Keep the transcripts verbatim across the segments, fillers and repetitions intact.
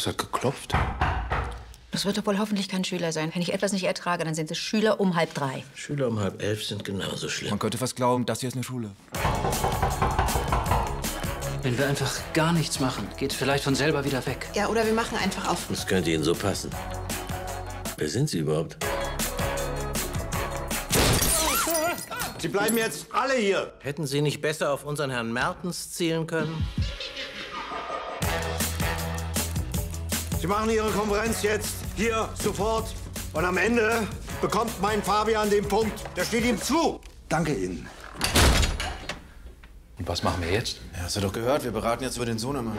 Was hat geklopft? Das wird doch wohl hoffentlich kein Schüler sein. Wenn ich etwas nicht ertrage, dann sind es Schüler um halb drei. Schüler um halb elf sind genauso schlimm. Man könnte fast glauben, das hier ist eine Schule. Wenn wir einfach gar nichts machen, geht es vielleicht von selber wieder weg. Ja, oder wir machen einfach auf. Das könnte Ihnen so passen. Wer sind Sie überhaupt? Sie bleiben jetzt alle hier. Hätten Sie nicht besser auf unseren Herrn Mertens zielen können? Sie machen Ihre Konferenz jetzt, hier, sofort. Und am Ende bekommt mein Fabian den Punkt. Der steht ihm zu. Danke Ihnen. Und was machen wir jetzt? Ja, hast du doch gehört, wir beraten jetzt über den Sohnemann.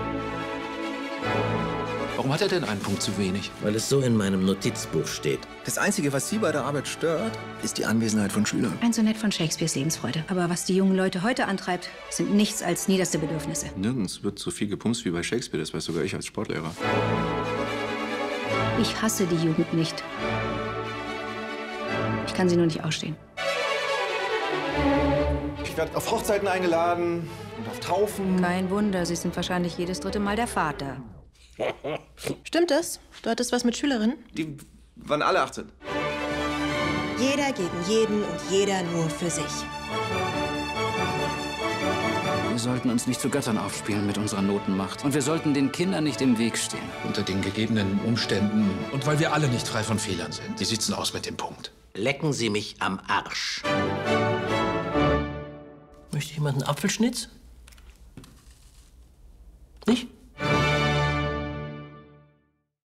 Warum hat er denn einen Punkt zu wenig? Weil es so in meinem Notizbuch steht. Das Einzige, was Sie bei der Arbeit stört, ist die Anwesenheit von Schülern. Ein Sonett von Shakespeares Lebensfreude. Aber was die jungen Leute heute antreibt, sind nichts als niederste Bedürfnisse. Nirgends wird so viel gepumst wie bei Shakespeare. Das weiß sogar ich als Sportlehrer. Ich hasse die Jugend nicht. Ich kann sie nur nicht ausstehen. Ich werde auf Hochzeiten eingeladen und auf Taufen. Kein Wunder, Sie sind wahrscheinlich jedes dritte Mal der Vater. Stimmt das? Du hattest was mit Schülerinnen? Die waren alle achtzehn. Jeder gegen jeden und jeder nur für sich. Wir sollten uns nicht zu Göttern aufspielen mit unserer Notenmacht. Und wir sollten den Kindern nicht im Weg stehen. Unter den gegebenen Umständen und weil wir alle nicht frei von Fehlern sind. Wie sieht's denn aus mit dem Punkt? Lecken Sie mich am Arsch. Möchte jemand einen Apfelschnitz? Nicht?